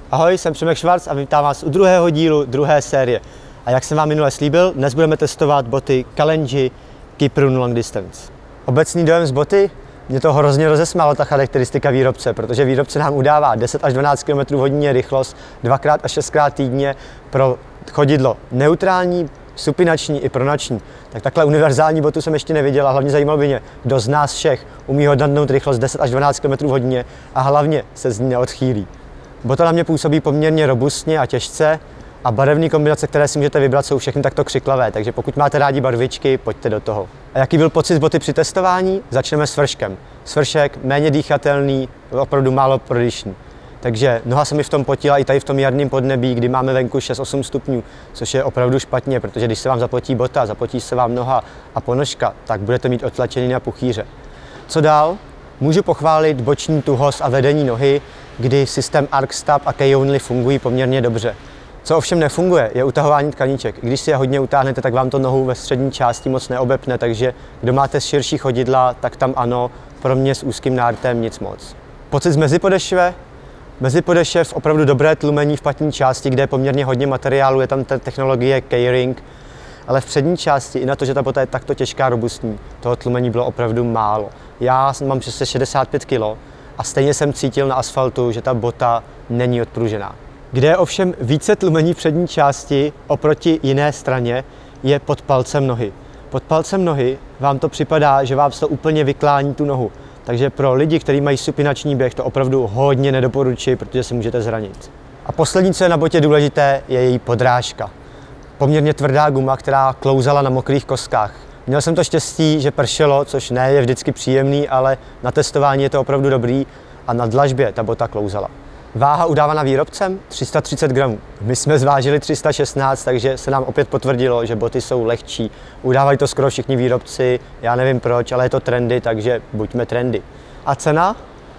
Ahoj, jsem Přemek Švarc a vítám vás u druhého dílu druhé série. A jak jsem vám minule slíbil, dnes budeme testovat boty Kalenji Kiprun Long Distance. Obecný dojem z boty? Mě to hrozně rozesmálo ta charakteristika výrobce, protože výrobce nám udává 10 až 12 km hodině rychlost 2x až 6x týdně pro chodidlo neutrální, supinační i pronační. Tak takhle univerzální botu jsem ještě neviděl a hlavně zajímalo by mě, kdo z nás všech umí odhadnout rychlost 10 až 12 km hodině a hlavně se z ní neodchýlí. Bota na mě působí poměrně robustně a těžce a barevné kombinace, které si můžete vybrat, jsou všechny takto křiklavé, takže pokud máte rádi barvičky, pojďte do toho. A jaký byl pocit z boty při testování? Začneme s svrškem. Svršek méně dýchatelný, opravdu málo prodyšný. Takže noha se mi v tom potila i tady v tom jarním podnebí, kdy máme venku 6-8 stupňů, což je opravdu špatně, protože když se vám zapotí bota, zapotí se vám noha a ponožka, tak budete mít otlačený na puchýře. Co dál? Můžu pochválit boční tuhost a vedení nohy, kdy systém ArcStab a K-Only fungují poměrně dobře. Co ovšem nefunguje, je utahování tkaníček. Když si je hodně utáhnete, tak vám to nohu ve střední části moc neobepne, takže kdo máte širší chodidla, tak tam ano, pro mě s úzkým nártem nic moc. Pocit z mezipodešve? Mezipodešev opravdu dobré tlumení v patní části, kde je poměrně hodně materiálu, je tam ta technologie K-Ring, ale v přední části, i na to, že ta bota je takto těžká a robustní, toho tlumení bylo opravdu málo. Já mám přes 65 kg a stejně jsem cítil na asfaltu, že ta bota není odpružená. Kde je ovšem více tlumení v přední části oproti jiné straně, je pod palcem nohy. Pod palcem nohy vám to připadá, že vám to úplně vyklání tu nohu. Takže pro lidi, kteří mají supinační běh, to opravdu hodně nedoporučuji, protože se můžete zranit. A poslední, co je na botě důležité, je její podrážka. Poměrně tvrdá guma, která klouzala na mokrých kostkách. Měl jsem to štěstí, že pršelo, což ne je vždycky příjemný, ale na testování je to opravdu dobrý a na dlažbě ta bota klouzala. Váha udávaná výrobcem 330 gramů. My jsme zvážili 316, takže se nám opět potvrdilo, že boty jsou lehčí. Udávají to skoro všichni výrobci, já nevím proč, ale je to trendy, takže buďme trendy. A cena?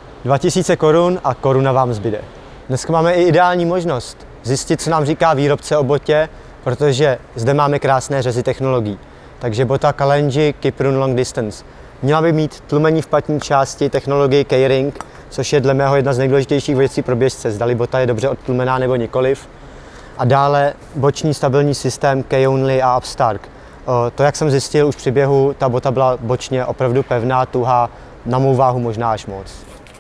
2000 korun a koruna vám zbyde. Dneska máme i ideální možnost zjistit, co nám říká výrobce o botě, protože zde máme krásné řezy technologií. Takže bota Kalenji Kiprun Long Distance. Měla by mít tlumení v patní části technologii K-Ring, což je dle mého jedna z nejdůležitějších věcí pro běžce, zdali bota je dobře odtlumená nebo nikoliv. A dále boční stabilní systém K-Only a Upstark. To, jak jsem zjistil už při běhu, ta bota byla bočně opravdu pevná, tuhá, na mou váhu možná až moc.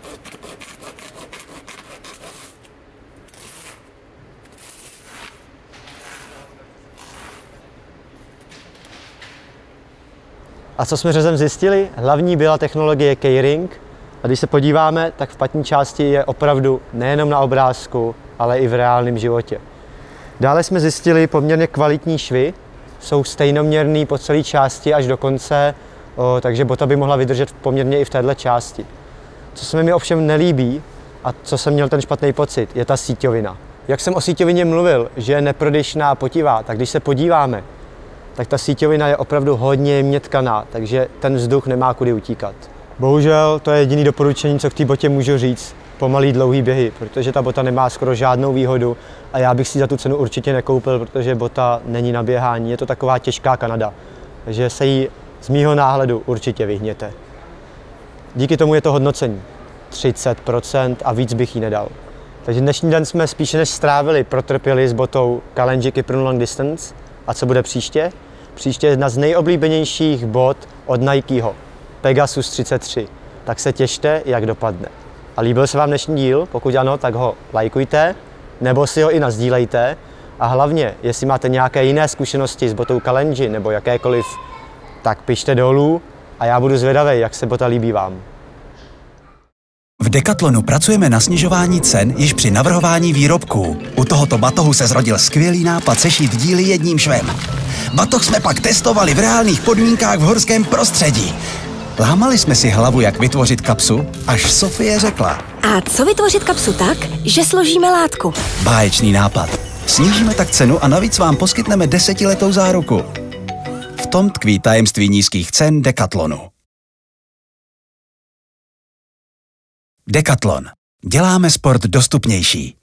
A co jsme řezem zjistili? Hlavní byla technologie K-Ring. A když se podíváme, tak v patní části je opravdu nejenom na obrázku, ale i v reálném životě. Dále jsme zjistili poměrně kvalitní švy, jsou stejnoměrný po celé části až do konce, takže bota by mohla vydržet poměrně i v této části. Co se mi ovšem nelíbí a co jsem měl ten špatný pocit, je ta síťovina. Jak jsem o síťovině mluvil, že je neprodyšná a potivá, tak když se podíváme, tak ta síťovina je opravdu hodně jemně tkaná, takže ten vzduch nemá kudy utíkat. Bohužel to je jediné doporučení, co k té botě můžu říct, pomalý dlouhý běhy, protože ta bota nemá skoro žádnou výhodu a já bych si za tu cenu určitě nekoupil, protože bota není na běhání, je to taková těžká Kanada, takže se jí z mýho náhledu určitě vyhněte. Díky tomu je to hodnocení 30% a víc bych jí nedal. Takže dnešní den jsme spíše než strávili, protrpěli s botou Kalenji Kiprun Long Distance. A co bude příště? Příště je jedna z nejoblíbenějších bot od Nikeho, Pegasus 33. Tak se těšte, jak dopadne. A líbil se vám dnešní díl? Pokud ano, tak ho lajkujte, nebo si ho i nasdílejte. A hlavně, jestli máte nějaké jiné zkušenosti s botou Kalenji nebo jakékoliv, tak pište dolů a já budu zvědavý, jak se bota líbí vám. V Decathlonu pracujeme na snižování cen již při navrhování výrobků. U tohoto batohu se zrodil skvělý nápad sešít díly jedním švem. Batoh jsme pak testovali v reálných podmínkách v horském prostředí. Lámali jsme si hlavu, jak vytvořit kapsu, až Sofie řekla. A co vytvořit kapsu tak, že složíme látku? Báječný nápad. Snížíme tak cenu a navíc vám poskytneme 10letou záruku. V tom tkví tajemství nízkých cen Decathlonu. Decathlon. Děláme sport dostupnější.